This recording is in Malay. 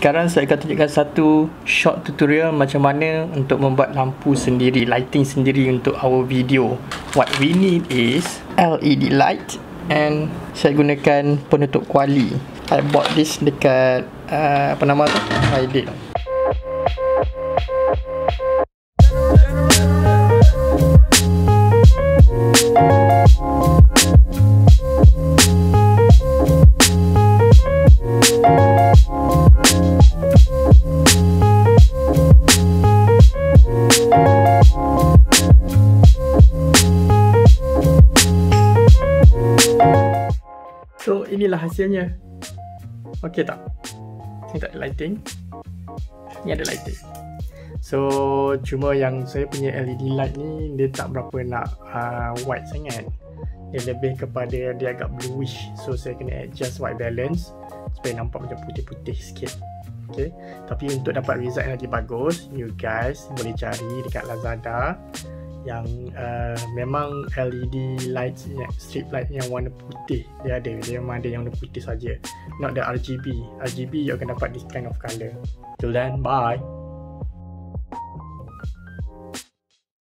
Sekarang saya akan tunjukkan satu short tutorial macam mana untuk membuat lampu sendiri, lighting sendiri untuk our video. What we need is LED light and saya gunakan penutup kuali. I bought this dekat apa nama tu? Reddit. So inilah hasilnya. Okey tak? Ini tak ada lighting. Ni ada lighting. So cuma yang saya punya LED light ni dia tak berapa nak white sangat. Dia lebih kepada dia agak bluish. So saya kena adjust white balance supaya nampak macam putih-putih sikit. Okay. Tapi untuk dapat result yang lagi bagus, you guys boleh cari dekat Lazada yang memang LED light, strip light yang warna putih. Dia memang ada yang warna putih saja, not the RGB. You akan dapat this kind of color. Till then, bye.